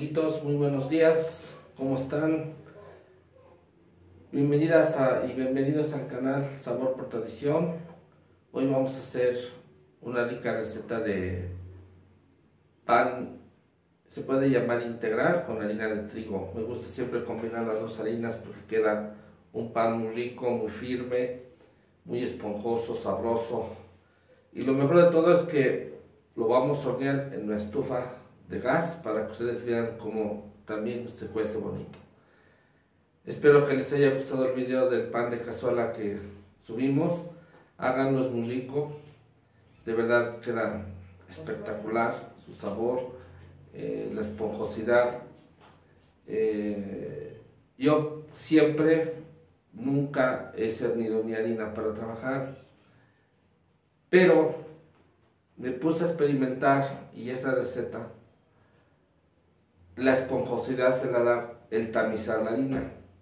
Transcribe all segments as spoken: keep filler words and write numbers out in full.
amiguitos, muy buenos días, ¿cómo están? Bienvenidas a, y bienvenidos al canal Sabor por Tradición. Hoy vamos a hacer una rica receta de pan, se puede llamar integral, con harina de trigo. Me gusta siempre combinar las dos harinas porque queda un pan muy rico, muy firme, muy esponjoso, sabroso. Y lo mejor de todo es que lo vamos a hornear en una estufa de gas para que ustedes vean cómo también se cuece bonito. Espero que les haya gustado el video del pan de cazuela que subimos. Háganlo, es muy rico, de verdad queda espectacular su sabor, eh, la esponjosidad. Eh, yo siempre, nunca he cernido mi harina para trabajar, pero me puse a experimentar y esa receta, la esponjosidad se la da el tamizar la harina.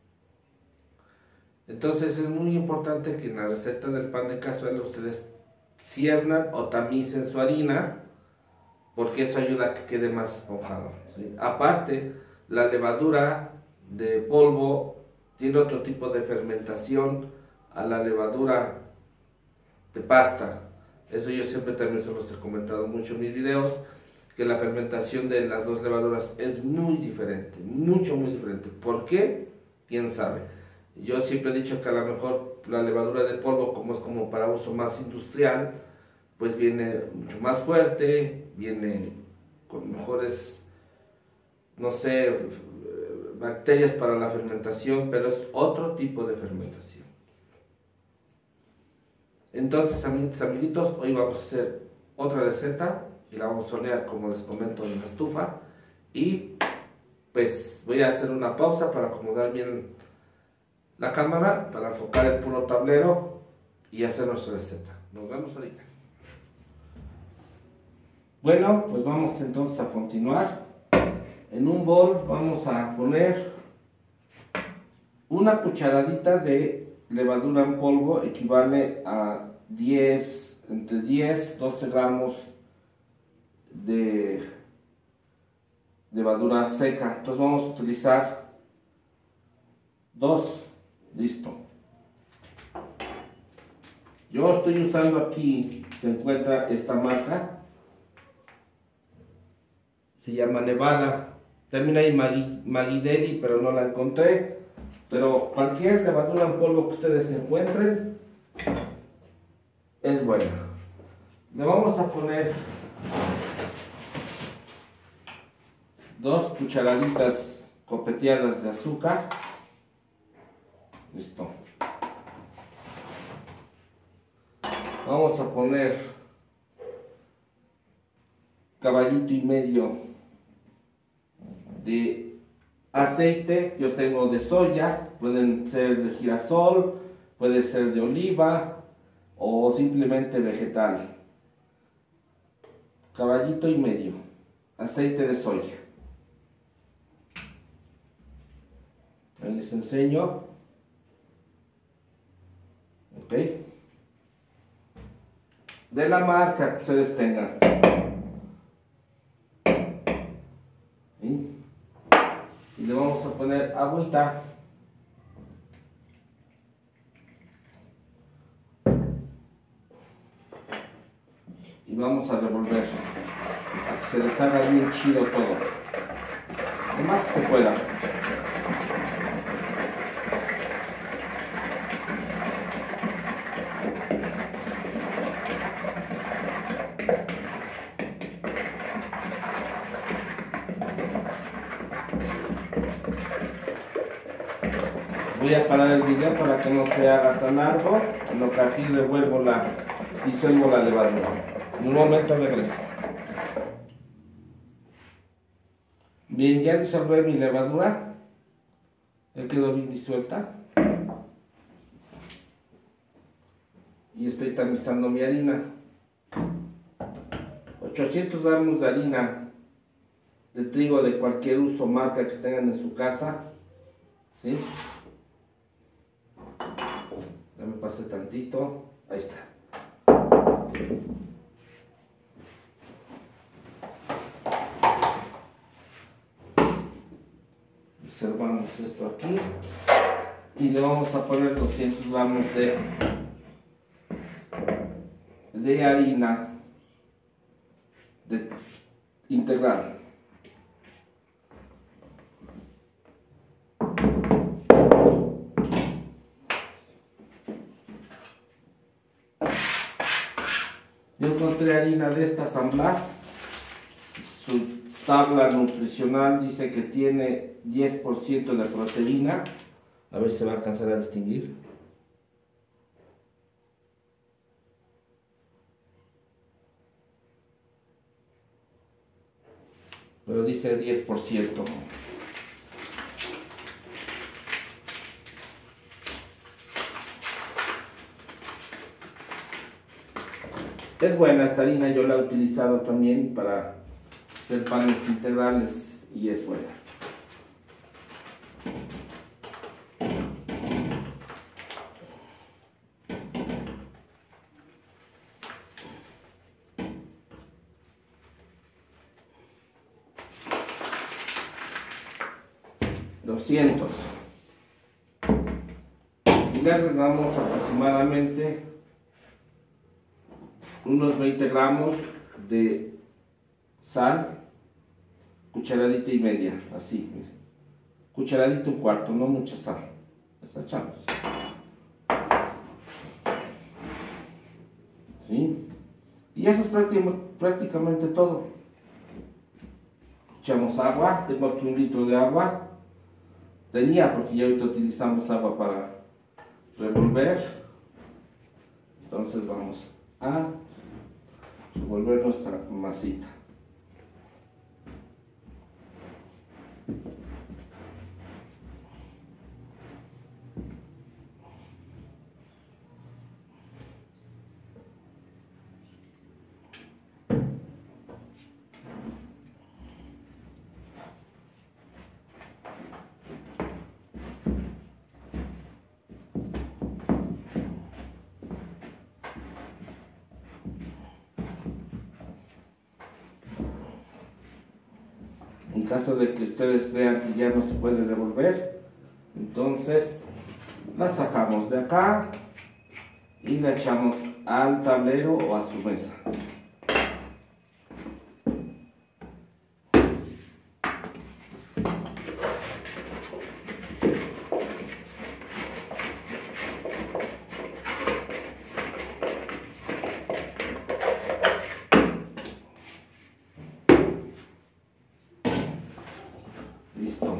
Entonces es muy importante que en la receta del pan de cazuela ustedes ciernan o tamicen su harina, porque eso ayuda a que quede más esponjado, ¿sí? Aparte, la levadura de polvo tiene otro tipo de fermentación a la levadura de pasta. Eso yo siempre también se los he comentado mucho en mis videos, que la fermentación de las dos levaduras es muy diferente, mucho muy diferente. ¿Por qué? ¿Quién sabe? Yo siempre he dicho que a lo mejor la levadura de polvo, como es como para uso más industrial, pues viene mucho más fuerte, viene con mejores, no sé, bacterias para la fermentación, pero es otro tipo de fermentación. Entonces, amiguitos, amiguitos, hoy vamos a hacer otra receta y la vamos a hornear, como les comento, en la estufa. Y pues voy a hacer una pausa para acomodar bien la cámara, para enfocar el puro tablero y hacer nuestra receta. Nos vemos ahorita. Bueno, pues vamos entonces a continuar. En un bol vamos a poner una cucharadita de levadura en polvo, equivale a diez, entre diez, doce gramos de levadura seca. Entonces vamos a utilizar dos. Listo. Yo estoy usando aquí, se encuentra esta marca, se llama Nevada. También hay Magideli, pero no la encontré. Pero cualquier levadura en polvo que ustedes encuentren es buena. Le vamos a poner dos cucharaditas copeteadas de azúcar. Listo. Vamos a poner caballito y medio de aceite. Yo tengo de soya, pueden ser de girasol, puede ser de oliva o simplemente vegetal. Caballito y medio, aceite de soya. Ahí les enseño. Ok. De la marca que ustedes tengan. ¿Sí? Y le vamos a poner agüita. Y vamos a revolver para que se les haga bien chido todo. Lo más que se pueda. Voy a parar el video para que no se haga tan largo, en lo que aquí revuelvo la, disuelvo la levadura. En un momento regreso. Bien, ya disolví mi levadura, ya quedó bien disuelta. Y estoy tamizando mi harina. ochocientos gramos de harina de trigo de cualquier uso, marca que tengan en su casa. ¿Sí? Ya me pasé tantito, ahí está. acomodamos esto aquí y le vamos a poner doscientos gramos de, de harina de, integral. Yo encontré harina de esta San Blas. Su tabla nutricional dice que tiene diez por ciento de proteína. A ver si se va a alcanzar a distinguir. Pero dice diez por ciento. Es buena esta harina, yo la he utilizado también para hacer panes integrales y es buena. doscientos. Y le agregamos aproximadamente unos veinte gramos de sal, cucharadita y media, así, cucharadita un cuarto, no mucha sal, la echamos, ¿sí? Y eso es prácticamente todo. Echamos agua, tengo aquí un litro de agua, tenía porque ya ahorita utilizamos agua para revolver, entonces vamos a revolver nuestra masita. En caso de que ustedes vean que ya no se puede revolver, entonces la sacamos de acá y la echamos al tablero o a su mesa. Listo.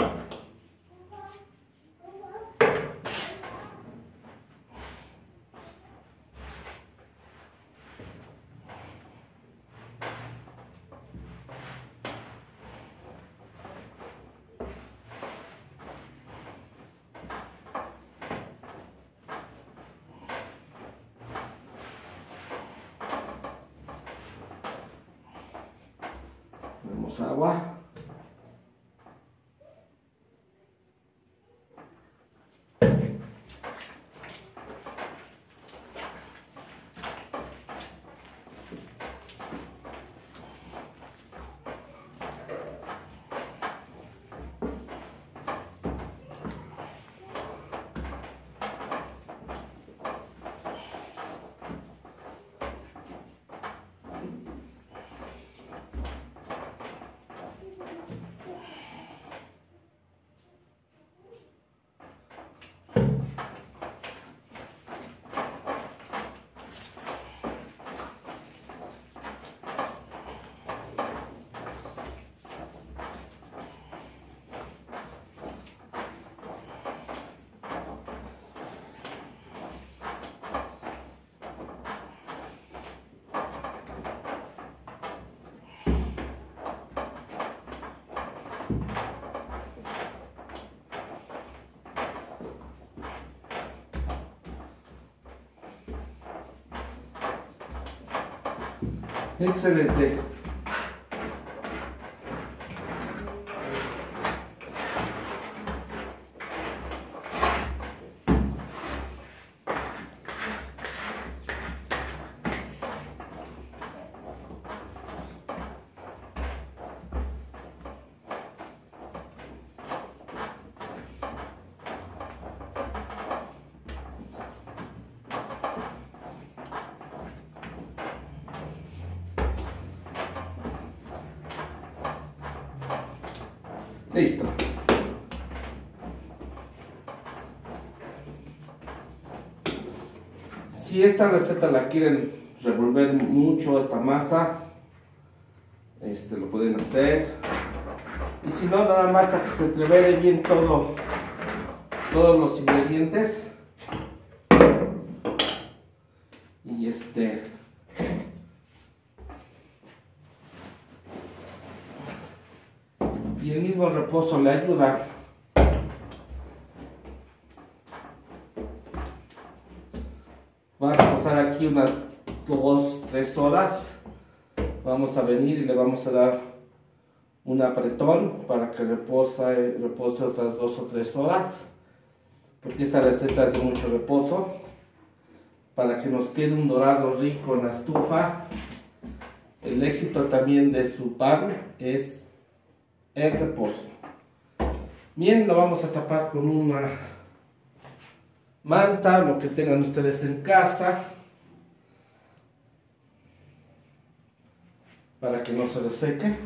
Ponemos agua. Excelente. Listo. Si esta receta la quieren revolver mucho, esta masa, este, lo pueden hacer. Y si no, nada más a que se entrevere bien todo, todos los ingredientes. Y este... y el mismo reposo le ayuda. Va a reposar aquí unas dos, tres horas. Vamos a venir y le vamos a dar un apretón para que repose, repose otras dos o tres horas, porque esta receta es de mucho reposo, para que nos quede un dorado rico en la estufa. El éxito también de su pan es el reposo. Bien, lo vamos a tapar con una manta, lo que tengan ustedes en casa, para que no se reseque.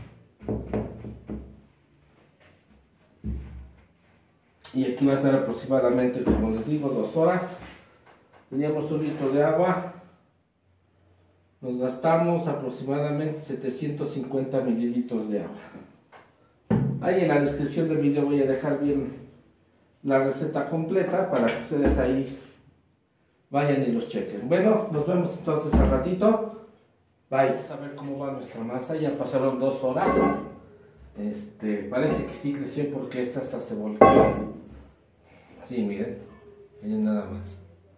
Y aquí va a estar aproximadamente, como les digo, dos horas. Teníamos un litro de agua, nos gastamos aproximadamente setecientos cincuenta mililitros de agua. Ahí en la descripción del video voy a dejar bien la receta completa para que ustedes ahí vayan y los chequen. Bueno, nos vemos entonces al ratito. Bye. Vamos a ver cómo va nuestra masa. Ya pasaron dos horas. Este, parece que sí creció porque esta hasta se volteó. Sí, miren. Miren nada más.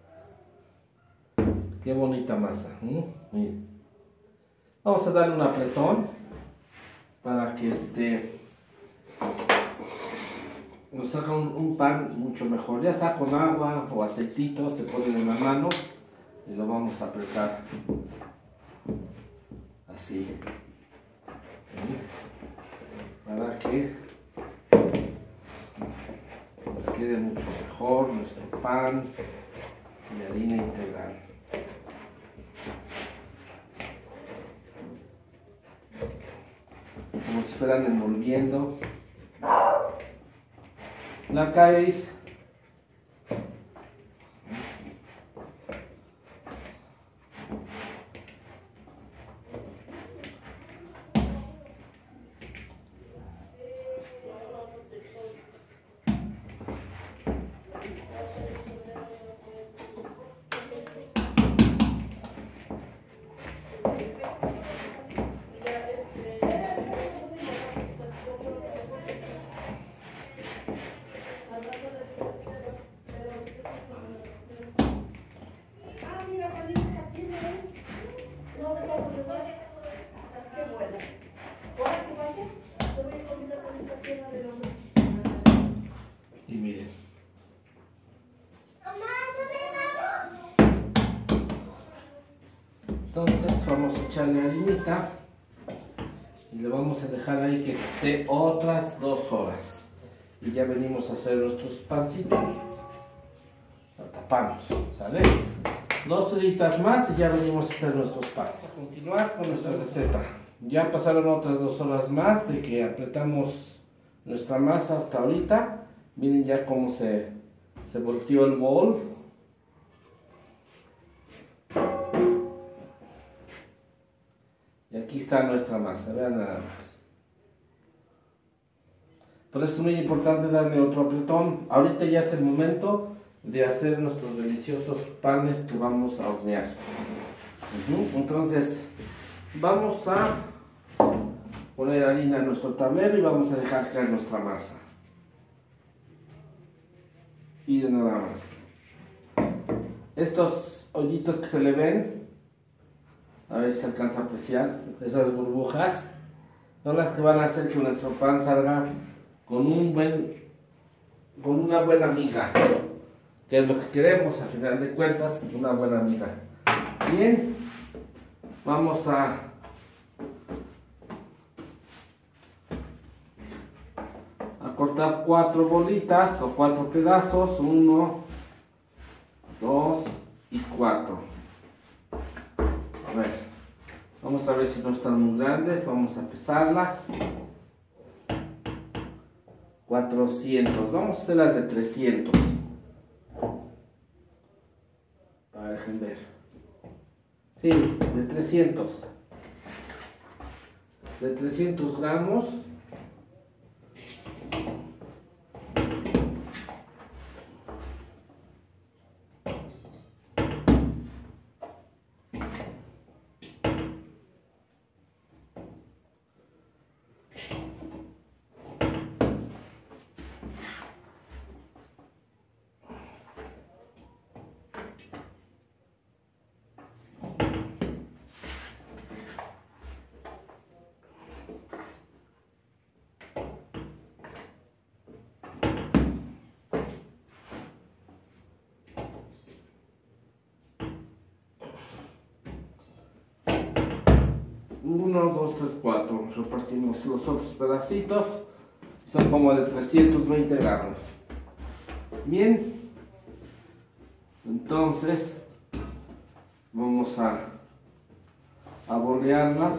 Qué bonita masa. ¿Mm? Miren. Vamos a darle un apretón para que este nos saca un, un pan mucho mejor, ya sea con agua o aceitito, se pone en la mano y lo vamos a apretar así, ¿sí? Para que nos quede mucho mejor nuestro pan de harina integral. Como si fueran envolviendo la caes. Y miren. Entonces vamos a echarle harinita y le vamos a dejar ahí que esté otras dos horas. Y ya venimos a hacer nuestros pancitos. Lo tapamos, ¿sale? Dos horitas más y ya venimos a hacer nuestros panes. Vamos a continuar con nuestra receta. Ya pasaron otras dos horas más de que apretamos nuestra masa hasta ahorita. Miren ya cómo se, se volteó el bol. Y aquí está nuestra masa, vean nada más. Por eso es muy importante darle otro apretón. Ahorita ya es el momento de hacer nuestros deliciosos panes que vamos a hornear. Uh-huh. Entonces vamos a poner harina en nuestro tablero y vamos a dejar caer nuestra masa. Y de nada más. Estos hoyitos que se le ven, a ver si se alcanza a apreciar, esas burbujas, son las que van a hacer que nuestro pan salga con un buen, con una buena miga, que es lo que queremos a final de cuentas, una buena miga. Bien, vamos a a cortar cuatro bolitas o cuatro pedazos, uno, dos y cuatro. A ver, vamos a ver si no están muy grandes, vamos a pesarlas. cuatrocientos. Vamos a hacer las de trescientos. Para dejen ver. Sí, de trescientos. De trescientos gramos. uno, dos, tres, cuatro. Repartimos los otros pedacitos. Son como de trescientos veinte gramos. Bien. Entonces vamos a, a bolearlas.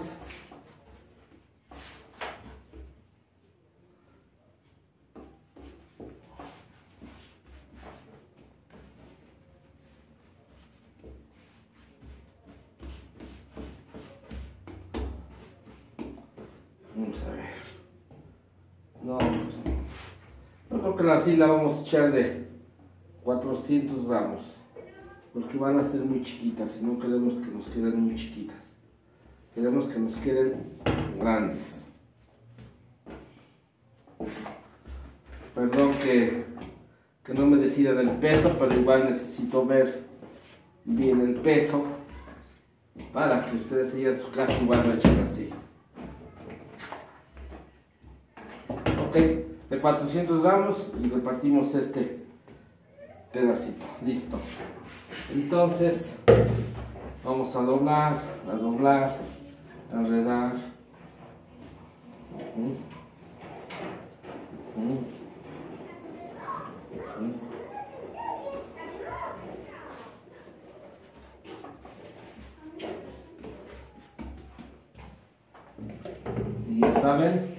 Vamos a ver. No, pues no. Yo creo que así la vamos a echar de cuatrocientos gramos. Porque van a ser muy chiquitas y no queremos que nos queden muy chiquitas. Queremos que nos queden grandes. Perdón que, que no me decida del peso, pero igual necesito ver bien el peso para que ustedes allá en su casa igual lo echen así. Ok, de cuatrocientos gramos y repartimos este pedacito. Listo. Entonces vamos a doblar, a doblar, a enredar. Uh-huh. Uh-huh. Uh-huh. Y ya saben,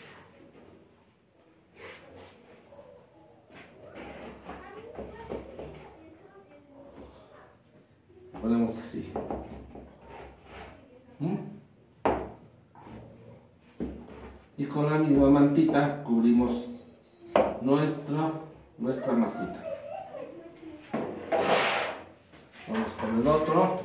ponemos así. ¿Mm? Y con la misma mantita cubrimos nuestra, nuestra masita. Vamos con el otro.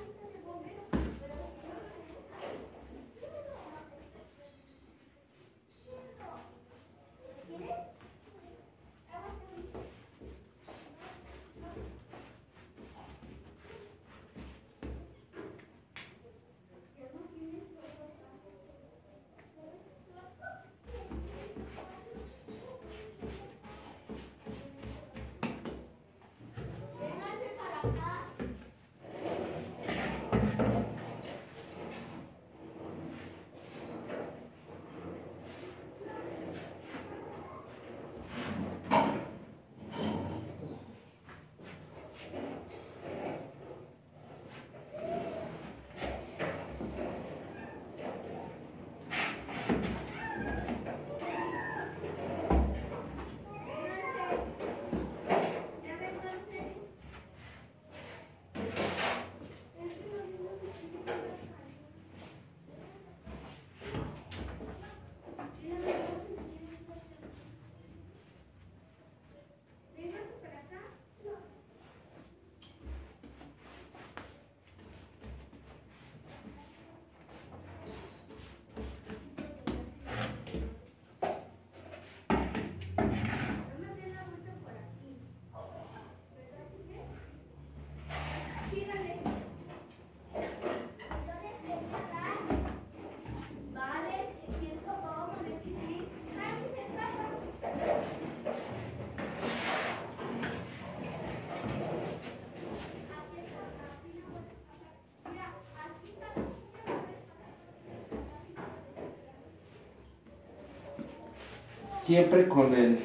Siempre con el,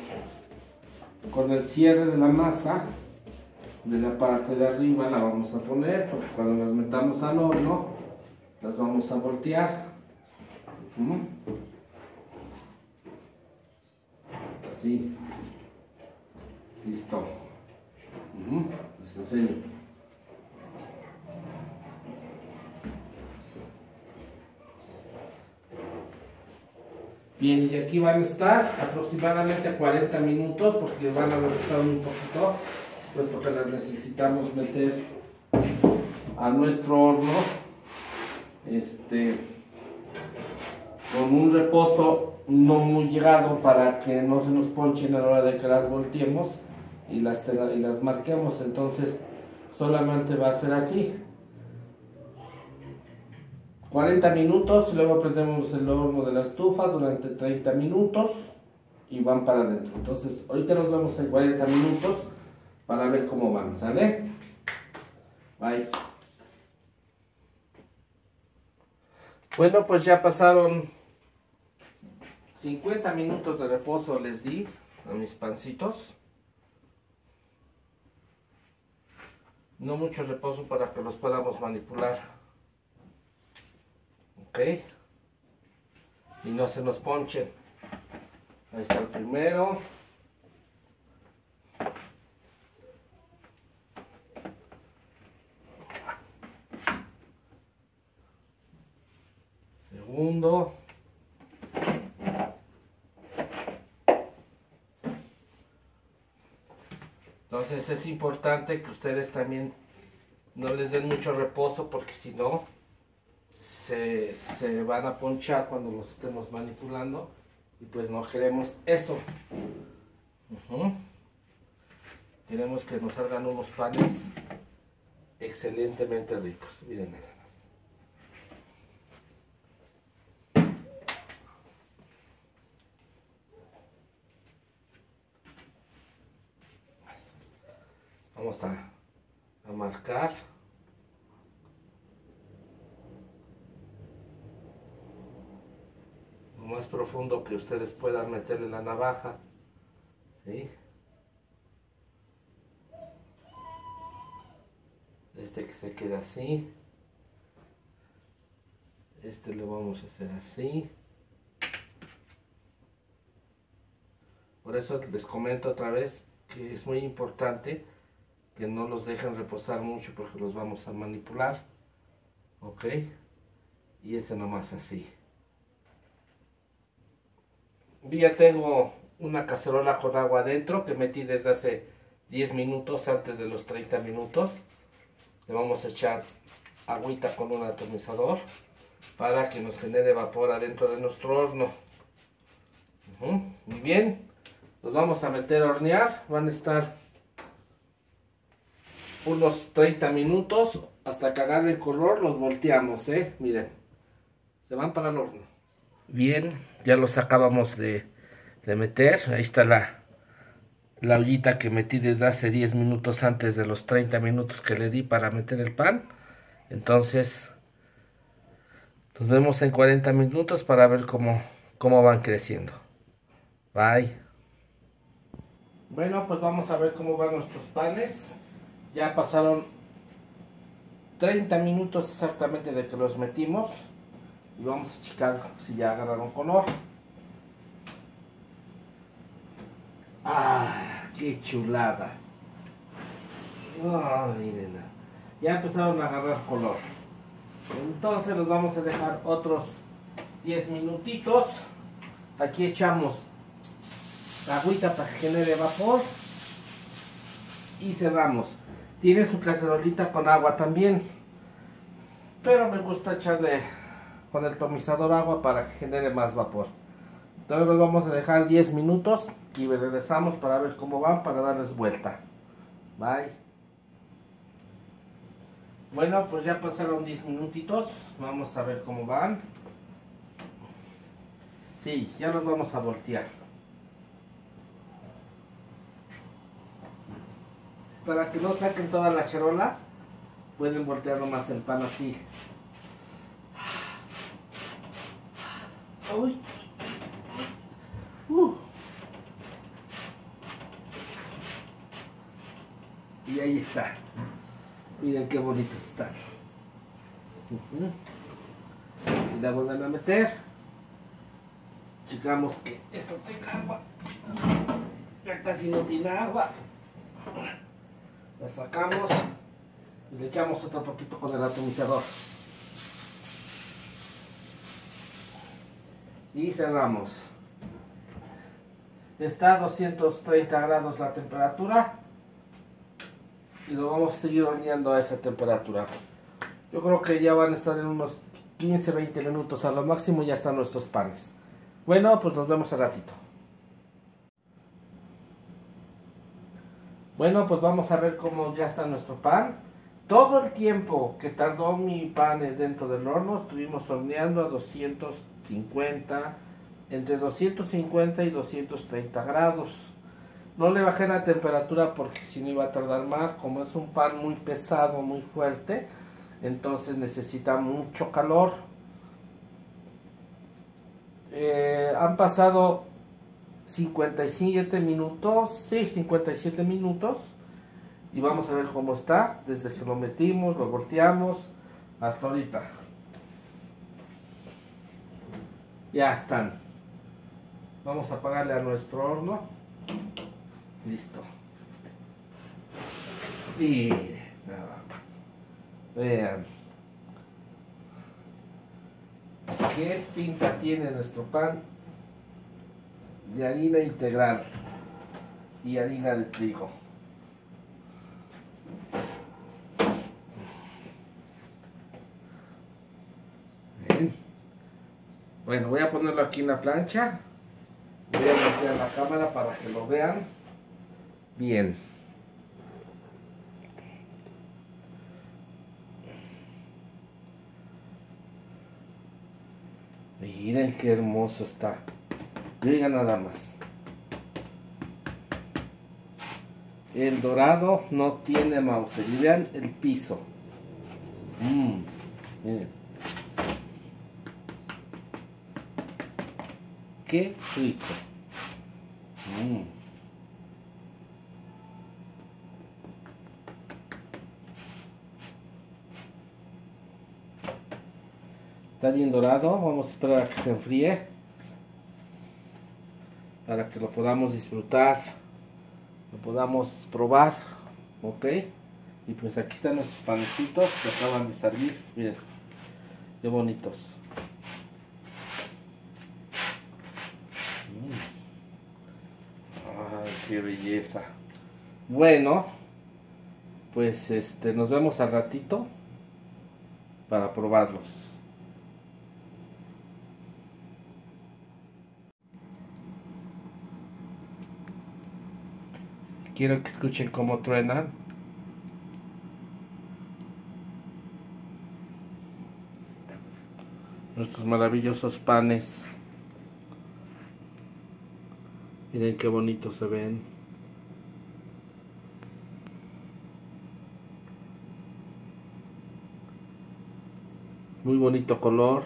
con el cierre de la masa de la parte de arriba la vamos a poner, porque cuando las metamos al horno las vamos a voltear. ¿Mm? así. Listo. Uh-huh. Les enseño. Bien, y aquí van a estar aproximadamente cuarenta minutos, porque van a reposar un poquito, pues porque las necesitamos meter a nuestro horno, este, con un reposo no muy llegado para que no se nos ponchen a la hora de que las volteemos y las, y las marquemos. Entonces solamente va a ser así, cuarenta minutos, luego prendemos el horno de la estufa durante treinta minutos y van para adentro. Entonces ahorita nos vemos en cuarenta minutos para ver cómo van, ¿sale? Bye. Bueno, pues ya pasaron cincuenta minutos de reposo, les di a mis pancitos. No mucho reposo para que los podamos manipular. Ok, y no se nos ponchen. Ahí está el primero. Segundo. Entonces es importante que ustedes también no les den mucho reposo, porque si no Se, se van a ponchar cuando los estemos manipulando y pues no queremos eso. Uh-huh. Queremos que nos salgan unos panes excelentemente ricos. Miren nada más. Vamos a, a marcar. Más profundo que ustedes puedan meterle la navaja, ¿sí? Este que se queda así, este lo vamos a hacer así. Por eso les comento otra vez que es muy importante que no los dejen reposar mucho, porque los vamos a manipular, ok, y este nomás así. Ya tengo una cacerola con agua adentro que metí desde hace diez minutos, antes de los treinta minutos. Le vamos a echar agüita con un atomizador para que nos genere vapor adentro de nuestro horno. Uh-huh. Muy bien, los vamos a meter a hornear. Van a estar unos treinta minutos hasta que agarre el color. Los volteamos, ¿eh? Miren, se van para el horno. Bien, ya los acabamos de, de meter. Ahí está la, la ollita que metí desde hace diez minutos, antes de los treinta minutos que le di para meter el pan. Entonces nos vemos en cuarenta minutos para ver cómo, cómo van creciendo. Bye. Bueno, pues vamos a ver cómo van nuestros panes. Ya pasaron treinta minutos exactamente de que los metimos. Y vamos a checar si ya agarraron color. ¡Ah! ¡Qué chulada! ¡Oh, mírenla! Ya empezaron a agarrar color. Entonces los vamos a dejar otros diez minutitos. Aquí echamos agüita para que genere vapor. Y cerramos. Tiene su cacerolita con agua también, pero me gusta echarle con el atomizador agua para que genere más vapor. Entonces los vamos a dejar diez minutos y regresamos para ver cómo van, para darles vuelta. Bye. Bueno, pues ya pasaron diez minutitos. Vamos a ver cómo van. Sí, ya los vamos a voltear. Para que no saquen toda la charola, pueden voltear nomás el pan así. Uy. Uh. Y ahí está. Miren qué bonitos están. Uh-huh. Y la vuelven a meter. Checamos que esto tenga agua. ya casi no tiene agua. La sacamos y le echamos otro poquito con el atomizador. Y cerramos. Está a doscientos treinta grados la temperatura. Y lo vamos a seguir horneando a esa temperatura. Yo creo que ya van a estar en unos quince a veinte minutos a lo máximo. Ya están nuestros panes. Bueno, pues nos vemos al ratito. Bueno, pues vamos a ver cómo ya está nuestro pan. Todo el tiempo que tardó mi pan dentro del horno, estuvimos horneando a doscientos cincuenta, entre doscientos cincuenta y doscientos treinta grados. No le bajé la temperatura porque si no iba a tardar más. Como es un pan muy pesado, muy fuerte, entonces necesita mucho calor. Eh, han pasado cincuenta y siete minutos, sí, cincuenta y siete minutos, y vamos a ver cómo está desde que lo metimos, lo volteamos hasta ahorita. Ya están. Vamos a apagarle a nuestro horno. Listo. Y nada más. Vean qué pinta tiene nuestro pan de harina integral y harina de trigo. Bien. Bueno, voy a ponerlo aquí en la plancha. Voy a meter la cámara para que lo vean bien. Miren qué hermoso está. Miren nada más. El dorado no tiene mouse. Y vean el piso. Mmm. Miren. Qué rico. Mmm. Está bien dorado. Vamos a esperar a que se enfríe para que lo podamos disfrutar, lo podamos probar. Ok, y pues aquí están nuestros panecitos que acaban de salir. Miren qué bonitos. mm. Ay, qué belleza. Bueno, pues este nos vemos al ratito para probarlos. Quiero que escuchen cómo truenan. Nuestros maravillosos panes. Miren qué bonitos se ven. Muy bonito color.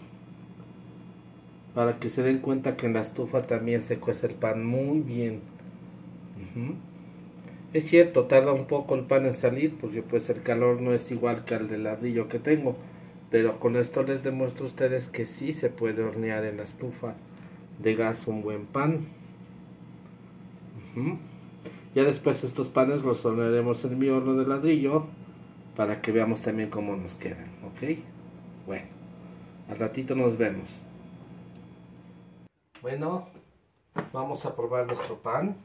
Para que se den cuenta que en la estufa también se cuece el pan muy bien. Uh-huh. Es cierto, tarda un poco el pan en salir porque pues el calor no es igual que el del ladrillo que tengo, pero con esto les demuestro a ustedes que sí se puede hornear en la estufa de gas un buen pan. Uh-huh. Ya después estos panes los hornearemos en mi horno de ladrillo para que veamos también cómo nos quedan, ¿ok? Bueno, al ratito nos vemos. Bueno, vamos a probar nuestro pan.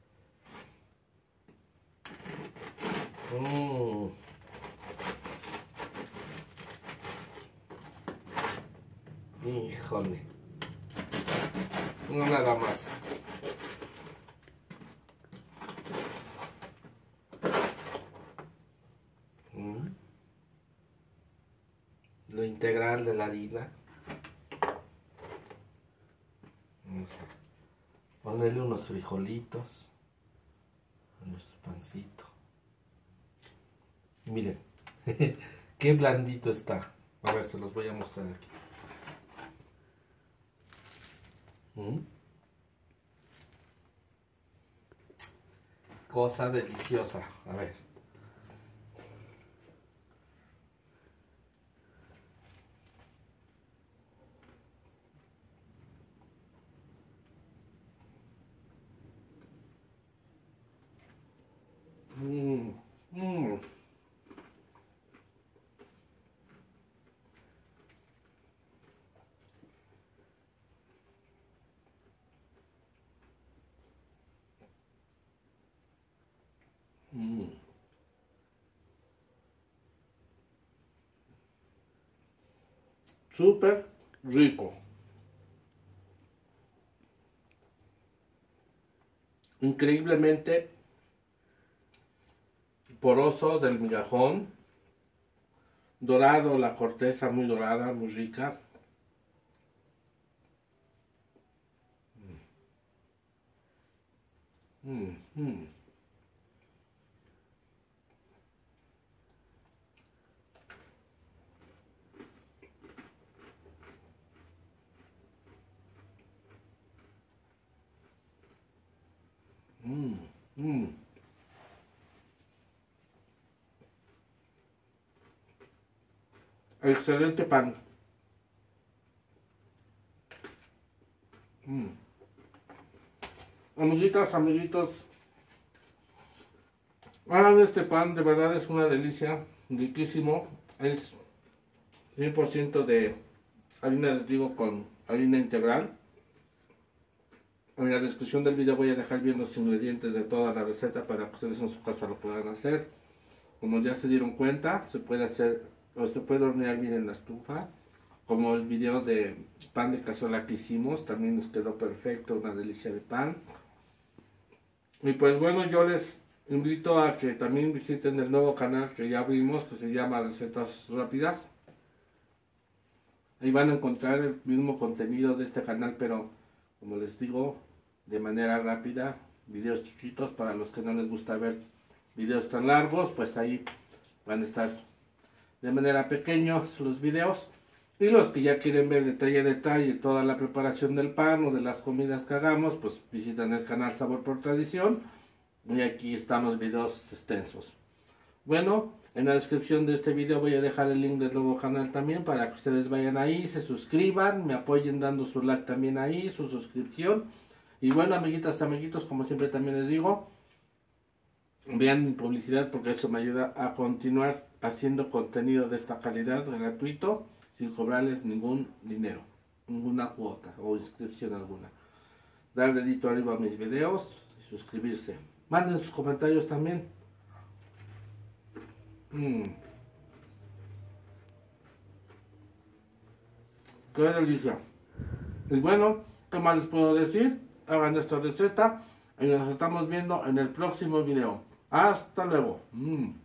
Mm. Híjole, no nada más. Mm. Lo integral de la harina. Vamos a ponerle unos frijolitos a nuestro pancito. Miren, qué blandito está. A ver, se los voy a mostrar aquí. ¿Mm? Cosa deliciosa. A ver. Mm. Súper rico. Increíblemente poroso del migajón. Dorado, la corteza muy dorada, muy rica. Mm, mm. Mm, mm. Excelente pan. Mm. Amiguitas, amiguitos, hagan este pan, de verdad es una delicia, riquísimo. Es cien por ciento de harina de trigo con harina integral. En la descripción del video voy a dejar bien los ingredientes de toda la receta para que ustedes en su casa lo puedan hacer. Como ya se dieron cuenta, se puede hacer o se puede hornear bien en la estufa. Como el video de pan de cazuela que hicimos, también nos quedó perfecto, una delicia de pan. Y pues bueno, yo les invito a que también visiten el nuevo canal que ya abrimos, que se llama Recetas Rápidas. Ahí van a encontrar el mismo contenido de este canal, pero como les digo, de manera rápida, videos chiquitos. Para los que no les gusta ver videos tan largos, pues ahí van a estar de manera pequeños los videos. Y los que ya quieren ver detalle a detalle toda la preparación del pan o de las comidas que hagamos, pues visitan el canal Sabor por Tradición. Y aquí están los videos extensos. Bueno, en la descripción de este video voy a dejar el link del nuevo canal también para que ustedes vayan ahí, se suscriban, me apoyen dando su like también ahí, su suscripción. Y bueno, amiguitas, amiguitos, como siempre también les digo, vean mi publicidad porque eso me ayuda a continuar haciendo contenido de esta calidad gratuito, sin cobrarles ningún dinero, ninguna cuota o inscripción alguna. Dar dedito arriba a mis videos y suscribirse. Manden sus comentarios también. Mmm. Qué delicia. Y bueno, ¿qué más les puedo decir? Hagan esta receta y nos estamos viendo en el próximo video. Hasta luego. Mm.